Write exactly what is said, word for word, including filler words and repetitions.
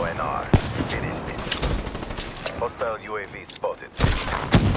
N R. Finish this. Hostile U A V spotted.